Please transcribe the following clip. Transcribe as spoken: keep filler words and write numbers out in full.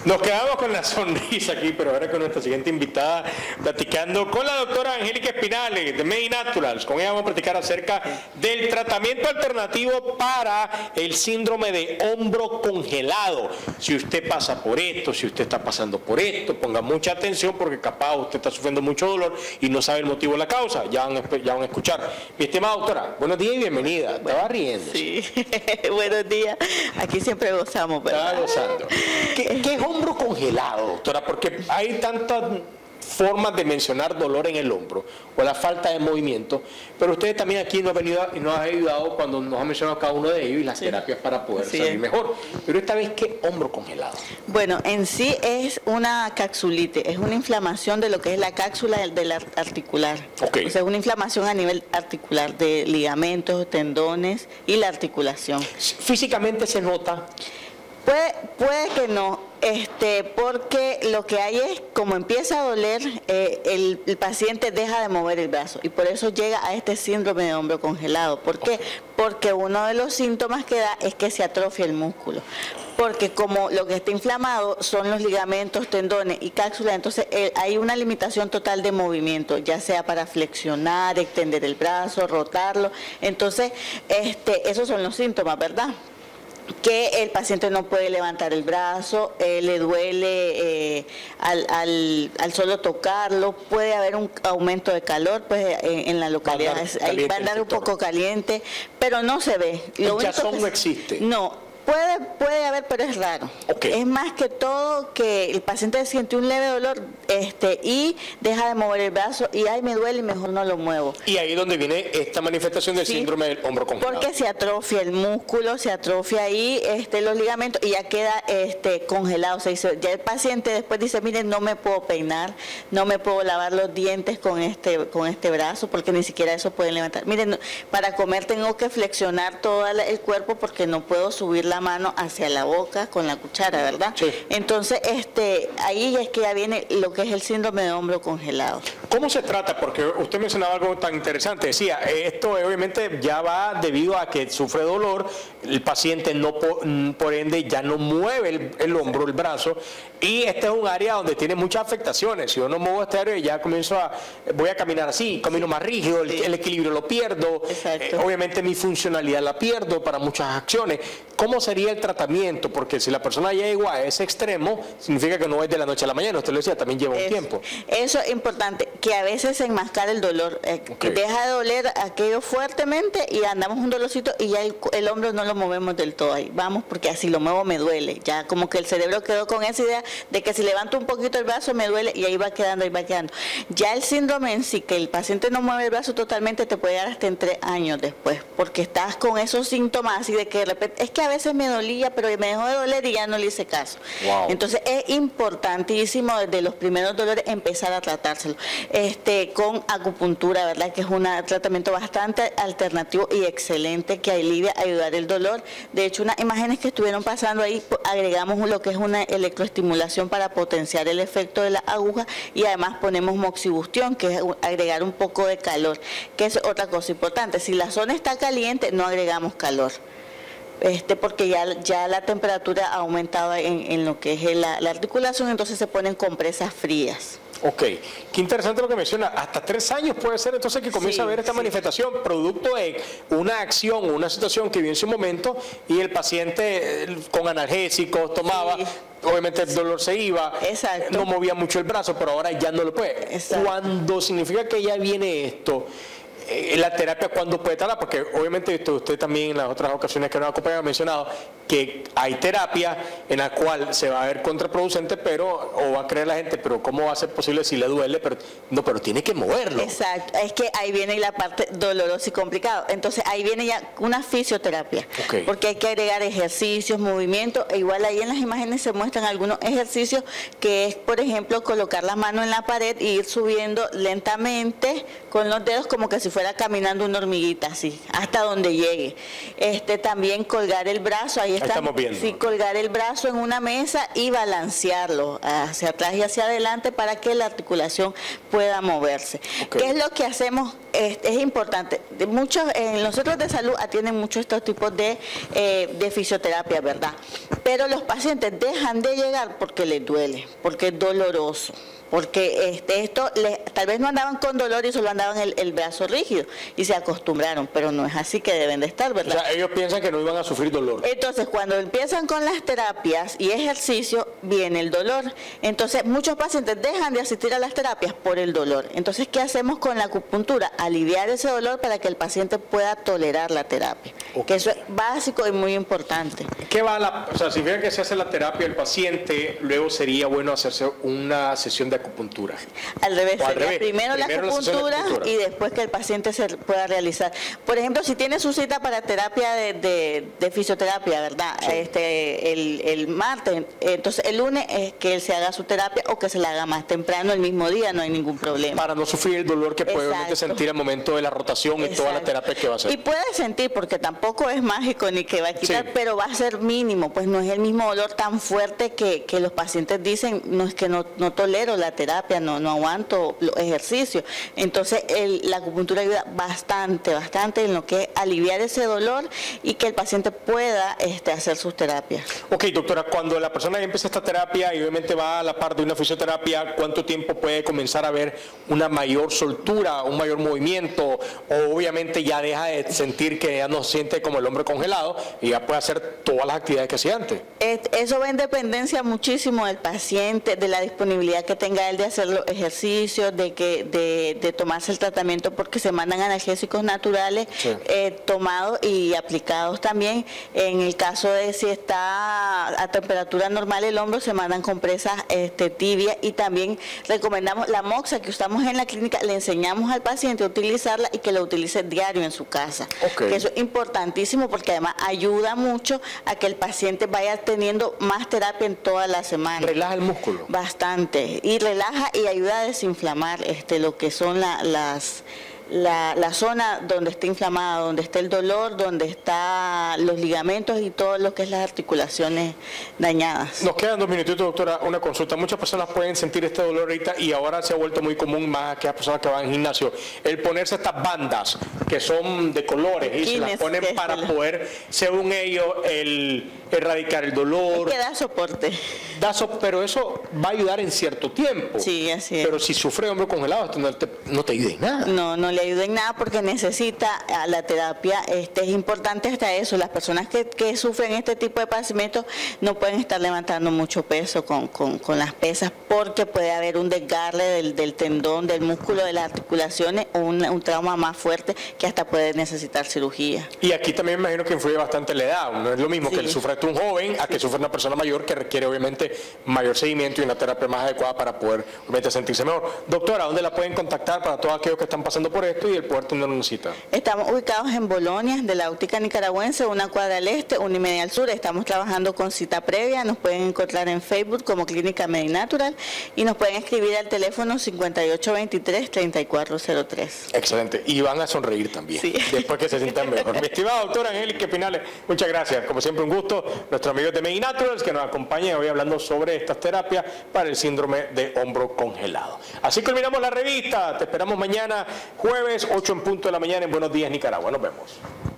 Nos quedamos con la sonrisa aquí, pero ahora con nuestra siguiente invitada, platicando con la doctora Angélica Espinales de Medinaturals. Con ella vamos a platicar acerca del tratamiento alternativo para el síndrome de hombro congelado. Si usted pasa por esto, si usted está pasando por esto, ponga mucha atención porque capaz usted está sufriendo mucho dolor y no sabe el motivo de la causa. Ya van a, ya van a escuchar. Mi estimada doctora, buenos días y bienvenida. Estaba riendo. Sí, buenos días. Aquí siempre gozamos, ¿verdad? Estaba gozando. ¿Qué, qué es hombro congelado, doctora? Porque hay tantas formas de mencionar dolor en el hombro o la falta de movimiento, pero ustedes también aquí nos han, venido, nos han ayudado cuando nos han mencionado cada uno de ellos y las sí. terapias para poder sí. salir mejor. Pero esta vez, ¿qué hombro congelado? Bueno, en sí es una capsulitis, es una inflamación de lo que es la cápsula del articular. Okay. O sea, es una inflamación a nivel articular de ligamentos, tendones y la articulación. ¿Físicamente se nota? Puede, puede que no, este, porque lo que hay es, como empieza a doler, eh, el, el paciente deja de mover el brazo y por eso llega a este síndrome de hombro congelado. ¿Por qué? Porque uno de los síntomas que da es que se atrofia el músculo. Porque como lo que está inflamado son los ligamentos, tendones y cápsulas, entonces eh, hay una limitación total de movimiento, ya sea para flexionar, extender el brazo, rotarlo. Entonces, este, esos son los síntomas, ¿verdad? Que el paciente no puede levantar el brazo, eh, le duele eh, al, al, al solo tocarlo, puede haber un aumento de calor pues en, en la localidad, ahí va a andar un poco caliente, pero no se ve. El hinchazón no existe. No. Puede, puede haber, pero es raro. Okay. Es más que todo que el paciente siente un leve dolor este, y deja de mover el brazo y ay, me duele y mejor no lo muevo. Y ahí es donde viene esta manifestación del sí, síndrome del hombro congelado. Porque se atrofia el músculo, se atrofia ahí este, los ligamentos y ya queda este, congelado. O sea, ya el paciente después dice, miren, no me puedo peinar, no me puedo lavar los dientes con este, con este brazo porque ni siquiera eso pueden levantar. Miren, para comer tengo que flexionar todo el cuerpo porque no puedo subir la mano hacia la boca con la cuchara, ¿verdad? Sí. Entonces, este, ahí es que ya viene lo que es el síndrome de hombro congelado. ¿Cómo se trata? Porque usted mencionaba algo tan interesante. Decía, esto obviamente ya va debido a que sufre dolor, el paciente no por, por ende ya no mueve el, el hombro, el brazo, y este es un área donde tiene muchas afectaciones. Si yo no muevo este área, ya comienzo a, voy a caminar así, camino más rígido, el, el equilibrio lo pierdo, eh, obviamente mi funcionalidad la pierdo para muchas acciones. ¿Cómo sería el tratamiento? Porque si la persona llega a ese extremo, significa que no es de la noche a la mañana, usted lo decía, también lleva un es, tiempo. Eso es importante, que a veces se enmascara el dolor, eh, okay. deja de doler aquello fuertemente y andamos un dolorcito y ya el, el hombro no lo movemos del todo ahí, vamos, porque así lo muevo me duele, ya como que el cerebro quedó con esa idea de que si levanto un poquito el brazo me duele y ahí va quedando, ahí va quedando. Ya el síndrome en sí, que el paciente no mueve el brazo totalmente, te puede dar hasta en tres años después, porque estás con esos síntomas así de que de repente, es que a veces me dolía, pero me dejó de doler y ya no le hice caso. Wow. Entonces es importantísimo desde los primeros dolores empezar a tratárselo. Este, con acupuntura, ¿verdad? Que es un tratamiento bastante alternativo y excelente que alivia, ayudar el dolor. De hecho, unas imágenes que estuvieron pasando ahí, agregamos lo que es una electroestimulación para potenciar el efecto de la aguja y además ponemos moxibustión, que es agregar un poco de calor, que es otra cosa importante. Si la zona está caliente, no agregamos calor. Este, porque ya, ya la temperatura ha aumentado en, en lo que es la, la articulación, entonces se ponen compresas frías. Ok, qué interesante lo que menciona, hasta tres años puede ser entonces que comienza sí, a ver esta sí. manifestación producto de una acción, una situación que vive en su momento y el paciente con analgésicos tomaba, sí. obviamente el dolor se iba, Exacto. no movía mucho el brazo, pero ahora ya no lo puede. Exacto. Cuando significa que ya viene esto, la terapia, ¿cuándo puede tardar? Porque obviamente usted, usted también en las otras ocasiones que nos acompaña ha mencionado que hay terapia en la cual se va a ver contraproducente, pero, o va a creer la gente, pero ¿cómo va a ser posible si le duele? Pero no, pero tiene que moverlo. Exacto, es que ahí viene la parte dolorosa y complicada. Entonces ahí viene ya una fisioterapia, okay. porque hay que agregar ejercicios, movimientos, e igual ahí en las imágenes se muestran algunos ejercicios que es, por ejemplo, colocar la mano en la pared e ir subiendo lentamente con los dedos como que si fuera fuera caminando una hormiguita así, hasta donde llegue. Este, también colgar el brazo, ahí, ahí está, estamos viendo. Sí, colgar el brazo en una mesa y balancearlo hacia atrás y hacia adelante para que la articulación pueda moverse. Okay. ¿Qué es lo que hacemos? Es, es importante. Muchos, en los centros de salud atienden muchos estos tipos de, eh, de fisioterapia, ¿verdad? Pero los pacientes dejan de llegar porque les duele, porque es doloroso. Porque este, esto, les, tal vez no andaban con dolor y solo andaban el, el brazo rígido y se acostumbraron, pero no es así que deben de estar, ¿verdad? O sea, ellos piensan que no iban a sufrir dolor. Entonces, cuando empiezan con las terapias y ejercicio, viene el dolor. Entonces, muchos pacientes dejan de asistir a las terapias por el dolor. Entonces, ¿qué hacemos con la acupuntura? Aliviar ese dolor para que el paciente pueda tolerar la terapia. Okay. Que eso es básico y muy importante. ¿Qué va a la, o sea, si bien que se hace la terapia el paciente, luego sería bueno hacerse una sesión de acupuntura? Al revés, al sería revés. Primero, primero la, acupuntura la acupuntura y después que el paciente se pueda realizar. Por ejemplo, si tiene su cita para terapia de, de, de fisioterapia, ¿verdad? Sí. Este, el, el martes, entonces el lunes es que él se haga su terapia o que se la haga más temprano el mismo día, no hay ningún problema. Para no sufrir el dolor que puede sentir al momento de la rotación. Exacto. Y toda la terapia que va a hacer. Y puede sentir, porque tampoco es mágico ni que va a quitar, sí. pero va a ser mínimo, pues no es el mismo dolor tan fuerte que, que los pacientes dicen, no es que no, no tolero la terapia, no, no aguanto los ejercicios. Entonces el, la acupuntura ayuda bastante, bastante en lo que es aliviar ese dolor y que el paciente pueda este, hacer sus terapias. Ok, doctora, cuando la persona empieza esta terapia y obviamente va a la par de una fisioterapia, ¿cuánto tiempo puede comenzar a ver una mayor soltura, un mayor movimiento? O obviamente ya deja de sentir que ya no siente como el hombro congelado y ya puede hacer todas las actividades que hacía antes. Eso va en dependencia muchísimo del paciente, de la disponibilidad que tenga él de hacer los ejercicios, de que de, de tomarse el tratamiento, porque se mandan analgésicos naturales, sí. eh, tomados y aplicados también. En el caso de si está a temperatura normal el hombro, se mandan compresas este, tibias, y también recomendamos la moxa que usamos en la clínica, le enseñamos al paciente a utilizarla y que lo utilice diario en su casa. Okay. Que eso es importantísimo porque además ayuda mucho a que el paciente vaya teniendo más terapia en toda la semana. Relaja el músculo. Bastante. Y relaja y ayuda a desinflamar este, lo que son la, las... La, la zona donde está inflamada, donde está el dolor, donde están los ligamentos y todo lo que es las articulaciones dañadas. Nos quedan dos minutitos, doctora, una consulta. Muchas personas pueden sentir este dolor ahorita y ahora se ha vuelto muy común, más aquellas personas que van al gimnasio, el ponerse estas bandas que son de colores y se las ponen para poder, según ellos, el erradicar el dolor. Es que da soporte. Da so, pero eso va a ayudar en cierto tiempo. Sí, así es. Pero si sufre hombro congelado, esto no te, no te ayuda en nada. No, no le ayuda en nada porque necesita a la terapia. Este, es importante hasta eso. Las personas que, que sufren este tipo de padecimientos no pueden estar levantando mucho peso con, con, con las pesas, porque puede haber un desgarre del, del tendón, del músculo, de las articulaciones, o un, un trauma más fuerte que hasta puede necesitar cirugía. Y aquí también me imagino que influye bastante la edad. No es lo mismo sí. que le sufra un joven a que sufra una persona mayor, que requiere obviamente mayor seguimiento y una terapia más adecuada para poder obviamente sentirse mejor. Doctora, ¿dónde la pueden contactar para todos aquellos que están pasando por esto y el poder tener una cita? Estamos ubicados en Bolonia, de la óptica nicaragüense, una cuadra al este, una y media al sur. Estamos trabajando con cita previa. Nos pueden encontrar en Facebook como Clínica Medinatural y nos pueden escribir al teléfono cincuenta y ocho veintitrés, treinta y cuatro cero tres. Excelente. Y van a sonreír también, sí. después que se sientan mejor. Mi estimada doctora Angélica Pinales, muchas gracias. Como siempre, un gusto. Nuestros amigos de Medinaturals que nos acompañan hoy hablando sobre estas terapias para el síndrome de hombro congelado. Así culminamos la revista. Te esperamos mañana, jueves, ocho en punto de la mañana en Buenos Días, Nicaragua. Nos vemos.